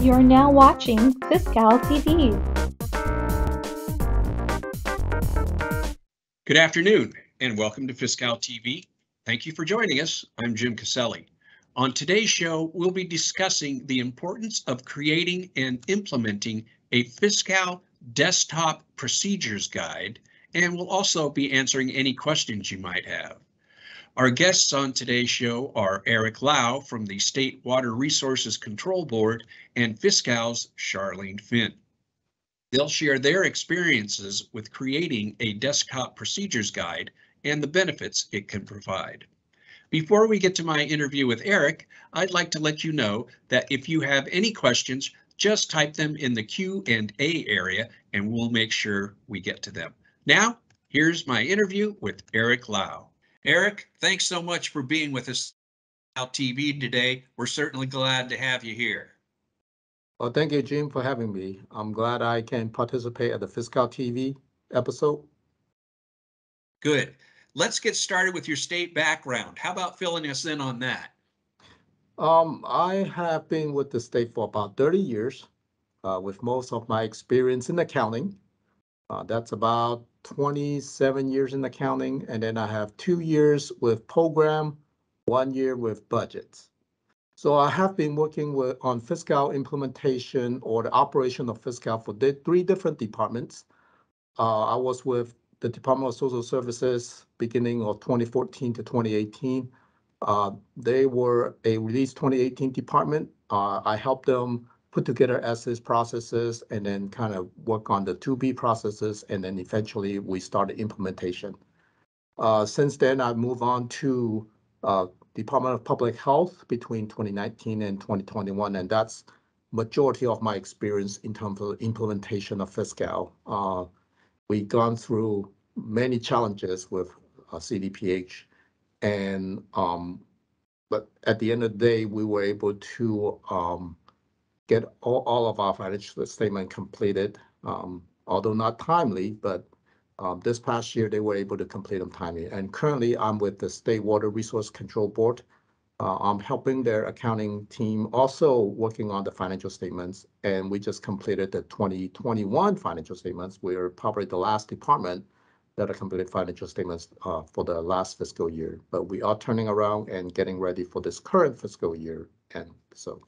You're now watching Fiscal TV. Good afternoon and welcome to Fiscal TV. Thank you for joining us. I'm Jim Caselli. On today's show, we'll be discussing the importance of creating and implementing a Fiscal desktop procedures guide, and we'll also be answering any questions you might have. Our guests on today's show are Eric Lau from the State Water Resources Control Board and Fiscal's Charlene Finn. They'll share their experiences with creating a desktop procedures guide and the benefits it can provide. Before we get to my interview with Eric, I'd like to let you know that if you have any questions, just type them in the Q&A area and we'll make sure we get to them. Now, here's my interview with Eric Lau. Eric, thanks so much for being with us on TV today. We're certainly glad to have you here. Well, thank you, Jim, for having me. I'm glad I can participate at the Fiscal TV episode. Good. Let's get started with your state background. How about filling us in on that? I have been with the state for about 30 years, with most of my experience in accounting. That's about 27 years in accounting, and then I have 2 years with program, 1 year with budgets. So I have been working on fiscal implementation or the operation of fiscal for 3 different departments. I was with the Department of Social Services beginning of 2014 to 2018. They were a Release 2018 department. I helped them put together SS processes and then kind of work on the 2B processes, and then eventually we started implementation. Since then, I've moved on to Department of Public Health between 2019 and 2021, and that's majority of my experience in terms of implementation of fiscal. We've gone through many challenges with CDPH, and but at the end of the day, we were able to get all of our financial statement completed, although not timely, but this past year they were able to complete them timely. And currently I'm with the State Water Resource Control Board. I'm helping their accounting team, also working on the financial statements, and we just completed the 2021 financial statements. We're probably the last department that have completed financial statements for the last fiscal year, but we are turning around and getting ready for this current fiscal year. And so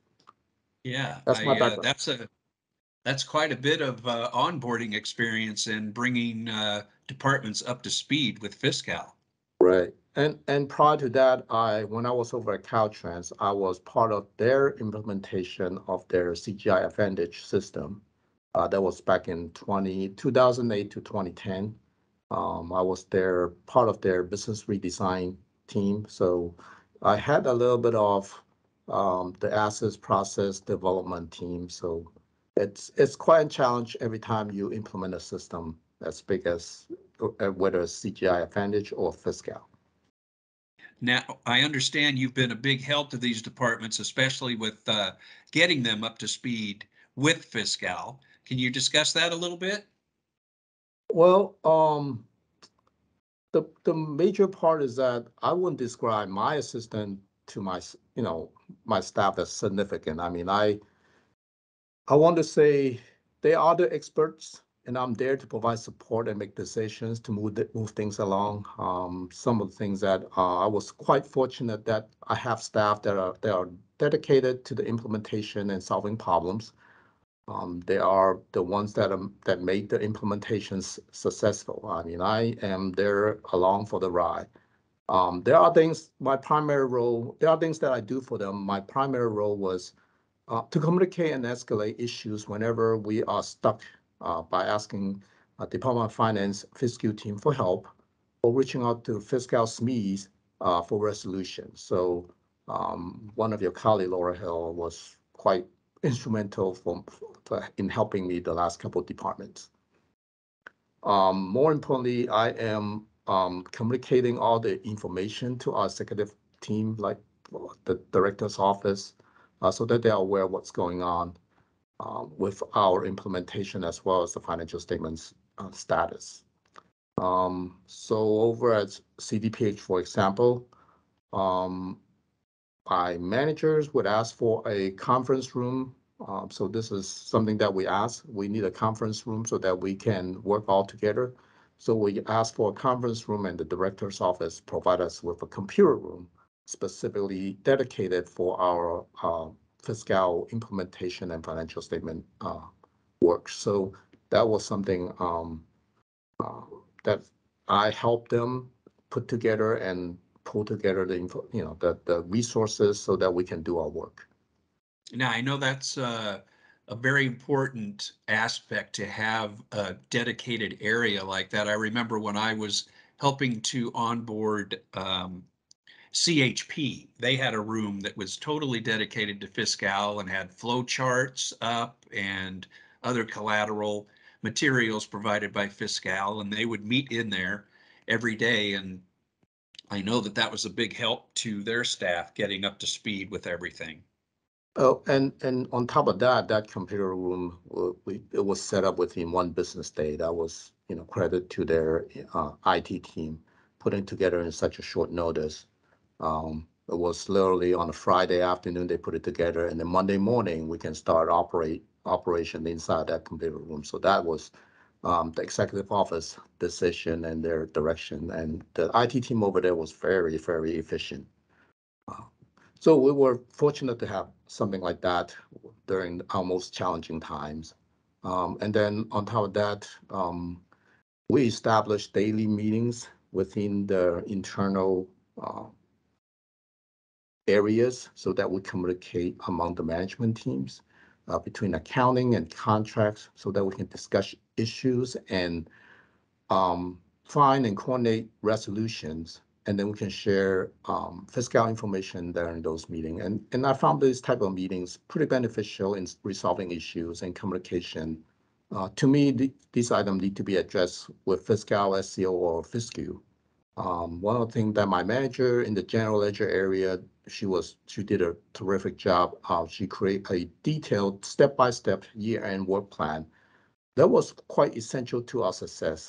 yeah, that's my background. That's quite a bit of onboarding experience and bringing departments up to speed with Fiscal. Right. And prior to that, when I was over at Caltrans, I was part of their implementation of their CGI Advantage system. That was back in 2008 to 2010. I was part of their business redesign team. So I had a little bit of the assets process development team. So it's quite a challenge every time you implement a system as big as whether it's CGI Advantage or Fiscal. Now, I understand you've been a big help to these departments, especially with getting them up to speed with Fiscal. Can you discuss that a little bit? Well, the major part is that I wouldn't describe my assistant to my staff as significant. I mean, I want to say they are the experts, and I'm there to provide support and make decisions to move things along. Some of the things that I was quite fortunate that I have staff that are dedicated to the implementation and solving problems. They are the ones that make the implementations successful. I mean, I am there along for the ride. There are things that I do for them. My primary role was to communicate and escalate issues whenever we are stuck by asking Department of Finance fiscal team for help or reaching out to fiscal SMEs for resolution. So one of your colleagues, Laura Hill, was quite instrumental in helping me the last couple of departments. More importantly, I am communicating all the information to our executive team, like the director's office, so that they are aware of what's going on with our implementation as well as the financial statements status. So over at CDPH, for example, my managers would ask for a conference room So this is something that we ask. We need a conference room so that we can work all together. So we ask for a conference room, and the director's office provide us with a computer room specifically dedicated for our fiscal implementation and financial statement work. So that was something that I helped them put together and pull together the the resources so that we can do our work. Now, I know that's a very important aspect to have a dedicated area like that. I remember when I was helping to onboard CHP, they had a room that was totally dedicated to Fiscal and had flow charts up and other collateral materials provided by Fiscal, and they would meet in there every day. And I know that that was a big help to their staff getting up to speed with everything. Oh, and on top of that, that computer room, it was set up within one business day. That was, credit to their IT team putting together in such a short notice. It was literally on a Friday afternoon they put it together, and then Monday morning we can start operation inside that computer room. So that was the executive office decision and their direction, and the IT team over there was very, very efficient. So we were fortunate to have something like that during our most challenging times. And then on top of that, we established daily meetings within the internal areas so that we communicate among the management teams between accounting and contracts so that we can discuss issues and find and coordinate resolutions, and then we can share fiscal information during those meetings. And I found these type of meetings pretty beneficial in resolving issues and communication. To me, these items need to be addressed with fiscal, SCO, or FISCU. One of the things that my manager in the general ledger area, she did a terrific job. She created a detailed step-by-step year-end work plan that was quite essential to our success.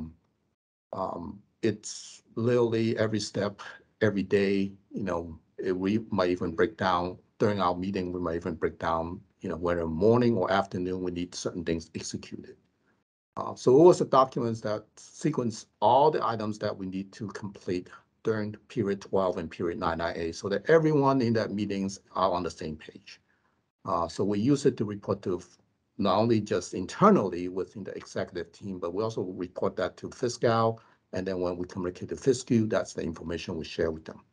It's literally every step, every day, we might even break down during our meeting, we might even break down, whether morning or afternoon, we need certain things executed. So it was a document that sequenced all the items that we need to complete during period 12 and period 998 so that everyone in that meetings are on the same page. So we use it to report to not only just internally within the executive team, but we also report that to fiscal. And then when we communicate to fiscal, that's the information we share with them.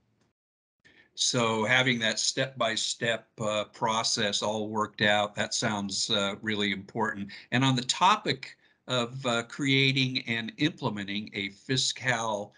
So having that step-by-step process all worked out, that sounds really important. And on the topic of creating and implementing a fiscal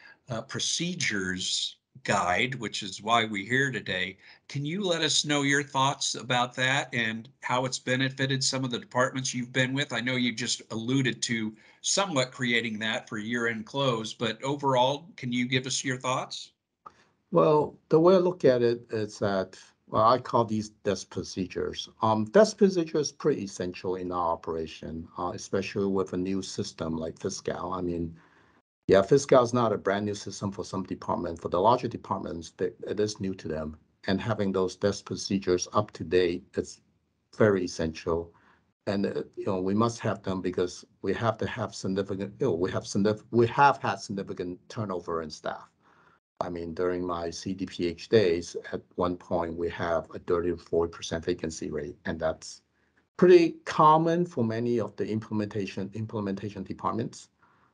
procedures guide, which is why we're here today, can you let us know your thoughts about that and how it's benefited some of the departments you've been with? I know you just alluded to somewhat creating that for year-end close, but overall, can you give us your thoughts? Well, the way I look at it is that, well, I call these desk procedures. Desk procedures is pretty essential in our operation, especially with a new system like fiscal. I mean, yeah, fiscal is not a brand new system for some department. For the larger departments, it is new to them. And having those desk procedures up to date is very essential. And we must have them because we have to have significant, we have had significant turnover in staff. I mean, during my CDPH days, at one point we have a 30 to 40% vacancy rate, and that's pretty common for many of the implementation departments.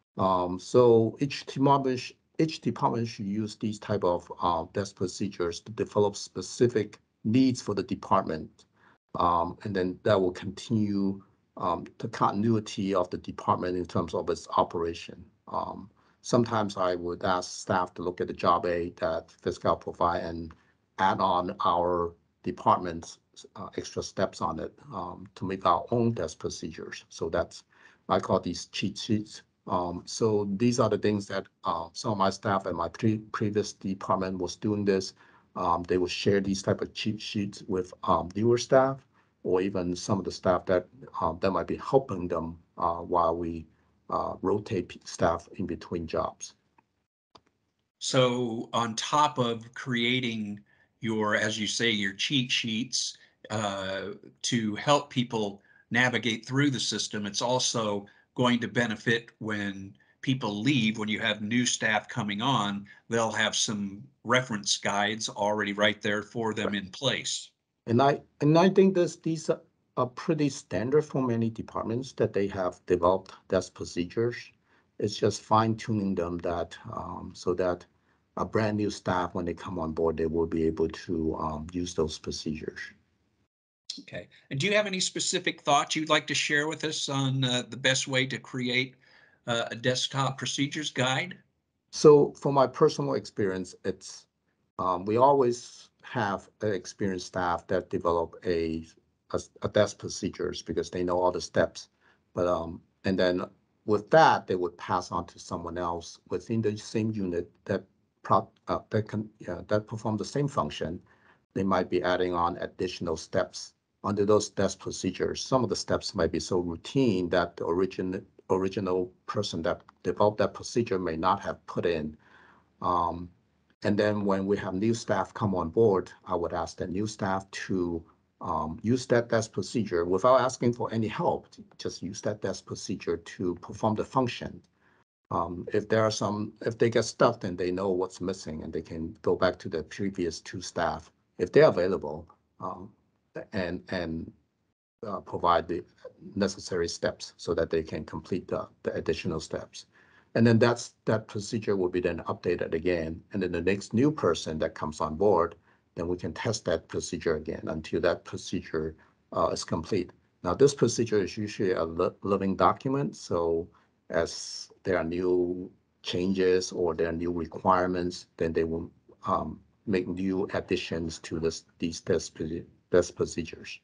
So each department should use these type of desk procedures to develop specific needs for the department, and then that will continue the continuity of the department in terms of its operation. Sometimes I would ask staff to look at the job aid that fiscal provide and add on our department's extra steps on it to make our own desk procedures. So that's, I call these cheat sheets. So these are the things that some of my staff at my previous department was doing this. They would share these type of cheat sheets with newer staff or even some of the staff that might be helping them while we rotate staff in between jobs. So on top of creating your, as you say, your cheat sheets, to help people navigate through the system. It's also going to benefit when people leave, when you have new staff coming on, they'll have some reference guides already right there for them in place. And I think these are pretty standard for many departments that they have developed those procedures. It's just fine tuning them that so that a brand new staff, when they come on board, they will be able to use those procedures. Okay. And do you have any specific thoughts you'd like to share with us on the best way to create a desktop procedures guide? So from my personal experience, it's we always have an experienced staff that develop a desk procedures because they know all the steps. But and then with that, they would pass on to someone else within the same unit that that perform the same function. They might be adding on additional steps under those desk procedures. Some of the steps might be so routine that the original person that developed that procedure may not have put in. And then when we have new staff come on board, I would ask the new staff to use that desk procedure without asking for any help. Just use that desk procedure to perform the function. If they get stuck, then they know what's missing and they can go back to the previous two staff if they're available, and provide the necessary steps so that they can complete the additional steps. And then that procedure will be then updated again. And then the next new person that comes on board, then we can test that procedure again until that procedure is complete. Now, this procedure is usually a living document. So as there are new changes or there are new requirements, then they will make new additions to these test procedures.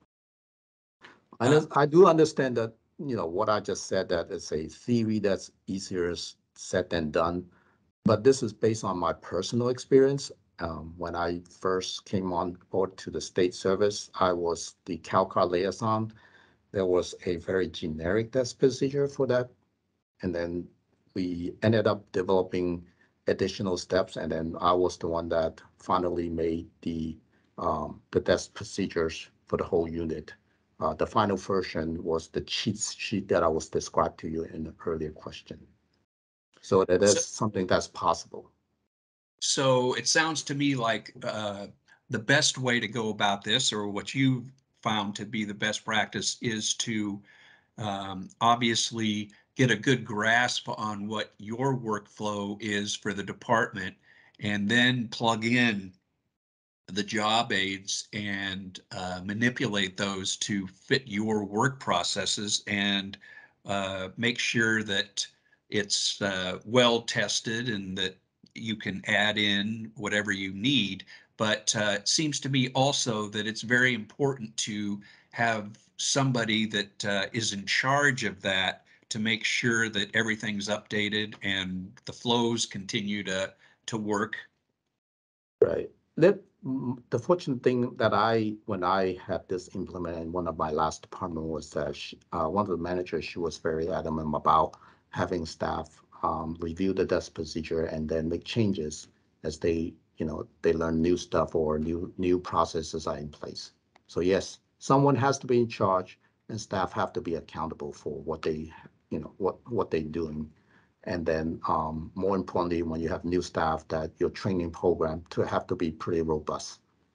I do understand that, what I just said, that it's a theory that's easier said than done. But this is based on my personal experience. When I first came on board to the state service, I was the CalCAR liaison. There was a very generic test procedure for that. And then we ended up developing additional steps. And then I was the one that finally made the test procedures for the whole unit. The final version was the cheat sheet that I was described to you in the earlier question. So that is something that's possible. So it sounds to me like the best way to go about this, or what you've found to be the best practice, is to obviously get a good grasp on what your workflow is for the department, and then plug in the job aids and manipulate those to fit your work processes, and make sure that it's well tested and that you can add in whatever you need. But it seems to me also that it's very important to have somebody that is in charge of that, to make sure that everything's updated and the flows continue to work. Right. The fortunate thing that when I had this implemented in one of my last department was that one of the managers, she was very adamant about having staff review the desk procedure and then make changes as they learn new stuff or new processes are in place. So yes, someone has to be in charge, and staff have to be accountable for what what they're doing. And then more importantly, when you have new staff, that your training program have to be pretty robust.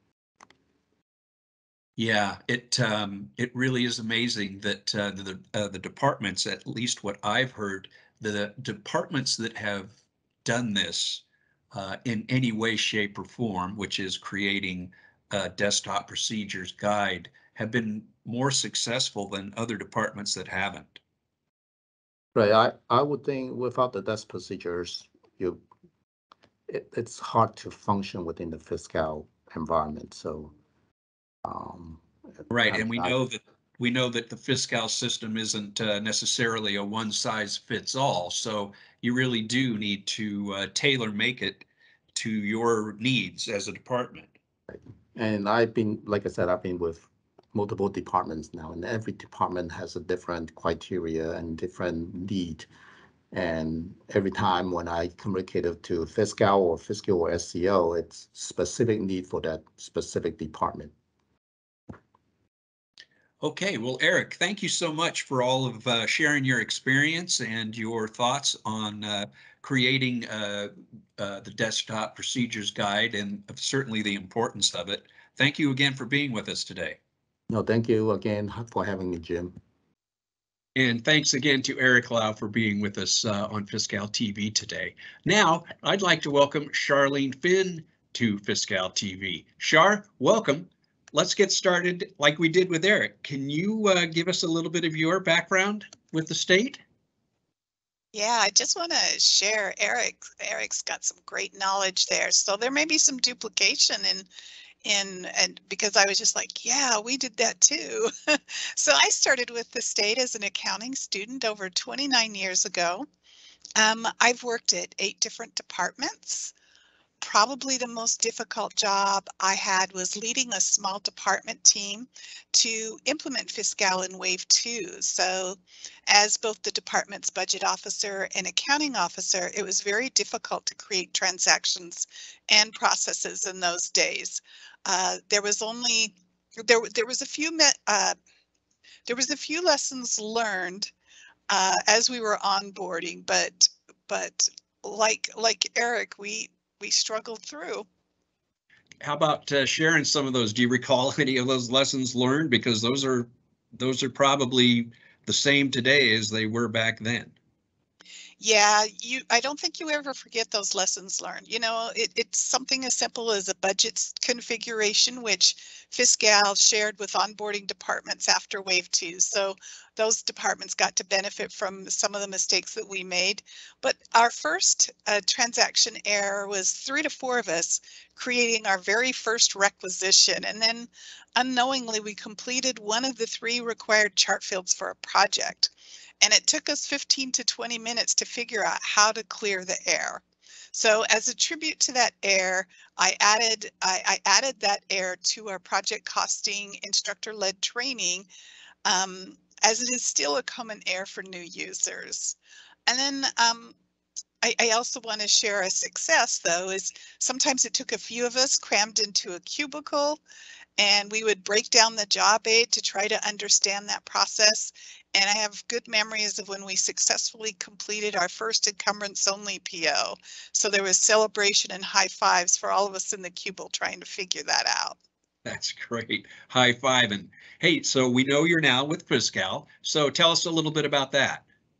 Yeah, it really is amazing that the departments, at least what I've heard, the departments that have done this in any way, shape, or form, which is creating a desktop procedures guide, have been more successful than other departments that haven't. Right. I would think without the desk procedures, it's hard to function within the fiscal environment. So Right, and we know that the fiscal system isn't necessarily a one size fits all. So you really do need to tailor make it to your needs as a department. and like I said, I've been with multiple departments now, and every department has a different criteria and different need. And every time when I communicated to fiscal or SCO, it's specific need for that specific department. Okay, well, Eric, thank you so much for all of sharing your experience and your thoughts on creating the desktop procedures guide and certainly the importance of it. Thank you again for being with us today. No, thank you again for having me, Jim. And thanks again to Eric Lau for being with us on Fiscal TV today. Now, I'd like to welcome Charlene Finn to Fiscal TV. Char, welcome. Let's get started like we did with Eric. Can you give us a little bit of your background with the state? Yeah, I just want to share Eric's got some great knowledge there. So there may be some duplication and because I was just like, yeah, we did that too. So I started with the state as an accounting student over 29 years ago. I've worked at 8 different departments. Probably the most difficult job I had was leading a small department team to implement Fiscal in Wave 2. So as both the department's budget officer and accounting officer, it was very difficult to create transactions and processes in those days. There was a few lessons learned as we were onboarding, but like Eric, we struggled through. How about sharing some of those? Do you recall any of those lessons learned? Because those are probably the same today as they were back then. Yeah, I don't think you ever forget those lessons learned. You know, it's something as simple as a budget configuration, which Fiscal shared with onboarding departments after Wave 2. So those departments got to benefit from some of the mistakes that we made. But our first transaction error was 3 to 4 of us creating our very first requisition. And then unknowingly, we completed one of the 3 required chart fields for a project. And it took us 15 to 20 minutes to figure out how to clear the error. So as a tribute to that error, I added that error to our project costing instructor-led training, as it is still a common error for new users. And then I also want to share a success, though, is sometimes it took a few of us crammed into a cubicle, and we would break down the job aid to try to understand that process. And I have good memories of when we successfully completed our first encumbrance only PO. So there was celebration and high fives for all of us in the cubicle trying to figure that out. That's great. High five. And hey, so we know you're now with Fiscal. So tell us a little bit about that.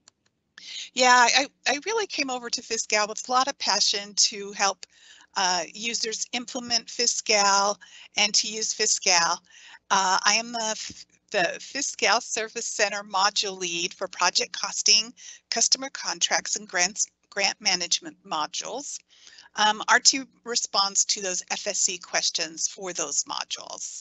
Yeah, I really came over to Fiscal with a lot of passion to help users implement Fiscal and to use Fiscal. I am the Fiscal Service Center module lead for project costing, customer contracts, and grant management modules. Our team responds to those FSC questions for those modules.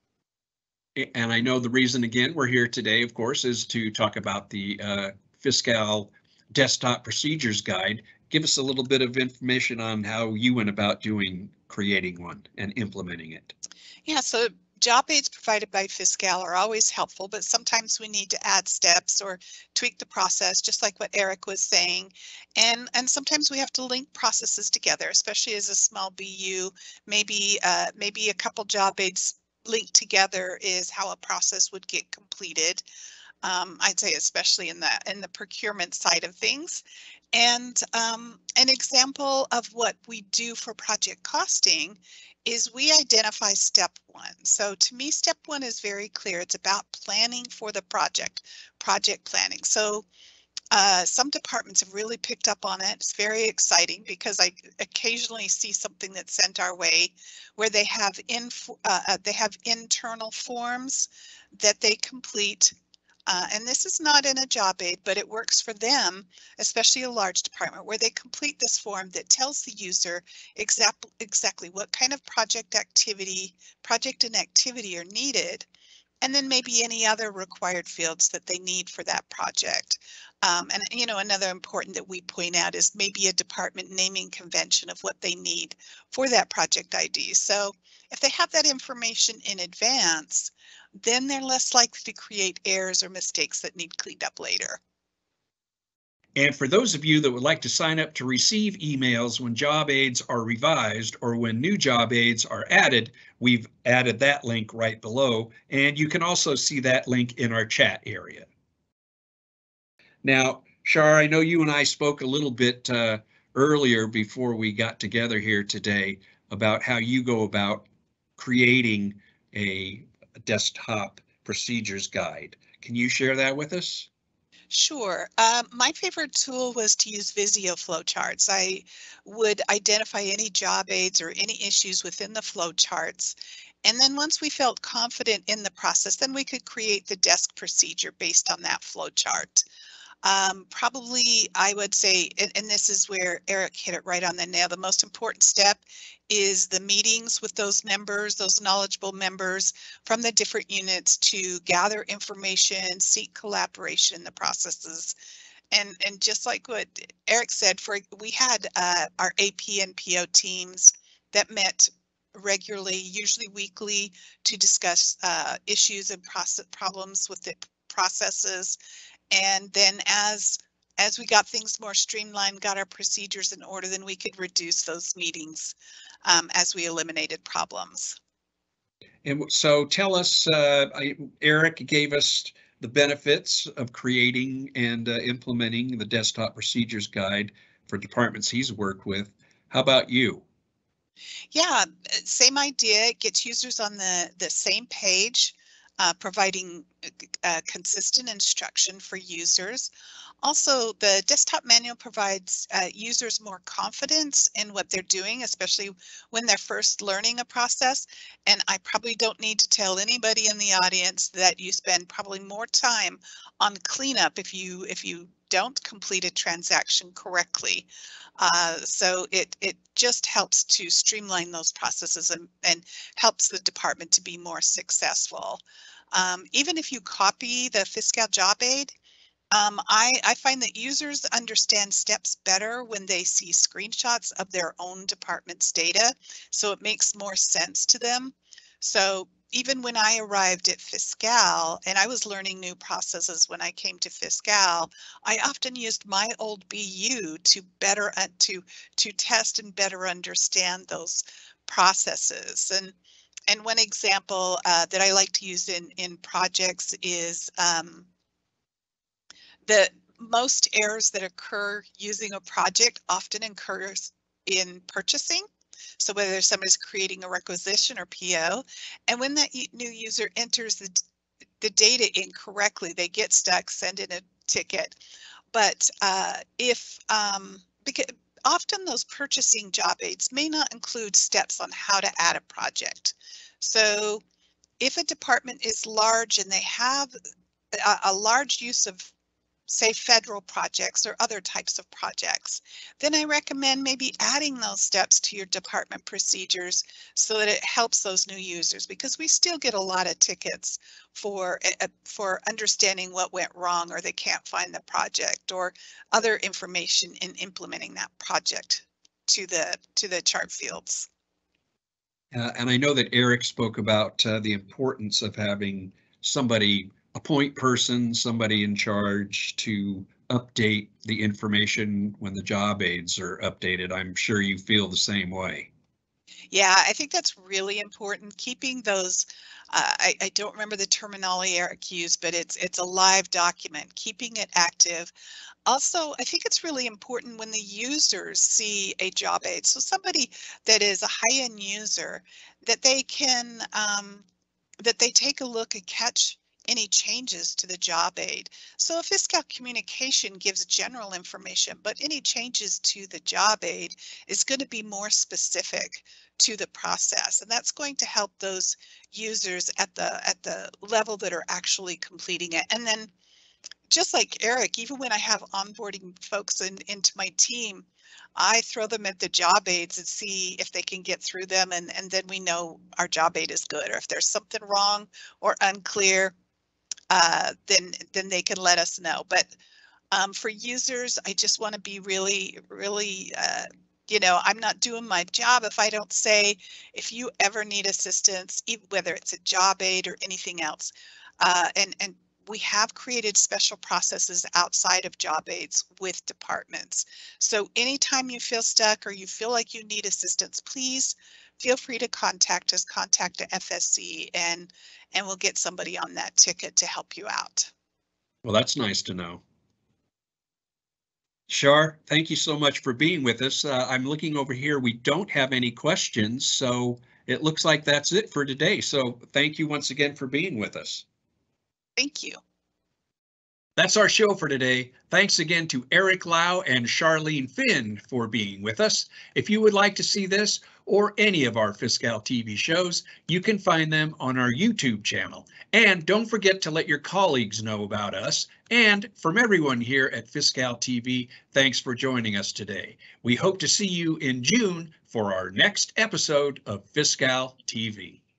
And I know the reason, again, we're here today, of course, is to talk about the Fiscal Desktop Procedures Guide. Give us a little bit of information on how you went about creating one and implementing it. Yeah, so job aids provided by Fiscal are always helpful, but sometimes we need to add steps or tweak the process, just like what Eric was saying. And sometimes we have to link processes together, especially as a small BU. Maybe a couple job aids linked together is how a process would get completed. I'd say especially in the procurement side of things. And an example of what we do for project costing is we identify step 1. So to me, step 1 is very clear. It's about planning for the project planning. So some departments have really picked up on it. It's very exciting because I occasionally see something that's sent our way where they have internal forms that they complete. And this is not in a job aid, but it works for them, especially a large department, where they complete this form that tells the user exactly what kind of project and activity are needed, and then maybe any other required fields that they need for that project. And you know, another important that we point out is maybe a department naming convention of what they need for that project ID. So if they have that information in advance, then they're less likely to create errors or mistakes that need cleaned up later. And for those of you that would like to sign up to receive emails when job aids are revised or when new job aids are added, we've added that link right below. And you can also see that link in our chat area. Now, Shar, I know you and I spoke a little bit earlier before we got together here today about how you go about creating a desktop procedures guide. Can you share that with us? Sure. My favorite tool was to use Visio flowcharts. I would identify any job aids or any issues within the flowcharts. And then once we felt confident in the process, then we could create the desk procedure based on that flowchart. Probably I would say, and this is where Eric hit it right on the nail, the most important step is the meetings with those members, those knowledgeable members from the different units to gather information, seek collaboration in the processes. And just like what Eric said, we had our AP and PO teams that met regularly, usually weekly, to discuss issues and problems with the processes. And then as we got things more streamlined, got our procedures in order, then we could reduce those meetings as we eliminated problems. And so tell us, Eric gave us the benefits of creating and implementing the desktop procedures guide for departments he's worked with. How about you? Yeah, same idea. It gets users on the same page, providing consistent instruction for users. Also, the desktop manual provides users more confidence in what they're doing, especially when they're first learning a process. And I probably don't need to tell anybody in the audience that you spend probably more time on cleanup if you don't complete a transaction correctly. So it just helps to streamline those processes and helps the department to be more successful. Even if you copy the Fiscal job aid, I find that users understand steps better when they see screenshots of their own department's data, so it makes more sense to them. So even when I arrived at Fiscal and I was learning new processes when I came to Fiscal, I often used my old BU to better to test and better understand those processes. And one example that I like to use in projects is the most errors that occur using a project often occurs in purchasing. So whether somebody's creating a requisition or PO, and when that new user enters the data incorrectly, they get stuck, send in a ticket. But because often those purchasing job aids may not include steps on how to add a project. So if a department is large and they have a large use of, say, federal projects or other types of projects, then I recommend maybe adding those steps to your department procedures so that it helps those new users, because we still get a lot of tickets for understanding what went wrong, or they can't find the project or other information in implementing that project to the chart fields. And I know that Eric spoke about the importance of having somebody, a point person, somebody in charge to update the information when the job aids are updated. I'm sure you feel the same way. Yeah, I think that's really important. Keeping those, I don't remember the terminology Eric used, but it's a live document, keeping it active. Also, I think it's really important when the users see a job aid. So somebody that is a high-end user, that they can, that they take a look and catch any changes to the job aid. So a Fiscal communication gives general information, but any changes to the job aid is going to be more specific to the process, and that's going to help those users at the level that are actually completing it. And then, just like Eric, even when I have onboarding folks into my team, I throw them at the job aids and see if they can get through them, and then we know our job aid is good. Or if there's something wrong or unclear, then they can let us know. But for users, I just want to be really, I'm not doing my job if I don't say, if you ever need assistance, whether it's a job aid or anything else, and we have created special processes outside of job aids with departments. So anytime you feel stuck or you feel like you need assistance, please feel free to contact us, contact the FSC, and we'll get somebody on that ticket to help you out. Well, that's nice to know. Shar, thank you so much for being with us. I'm looking over here. We don't have any questions, so it looks like that's it for today. So thank you once again for being with us. Thank you. That's our show for today. Thanks again to Eric Lau and Charlene Finn for being with us. If you would like to see this or any of our Fiscal TV shows, you can find them on our YouTube channel. And don't forget to let your colleagues know about us. And from everyone here at Fiscal TV, thanks for joining us today. We hope to see you in June for our next episode of Fiscal TV.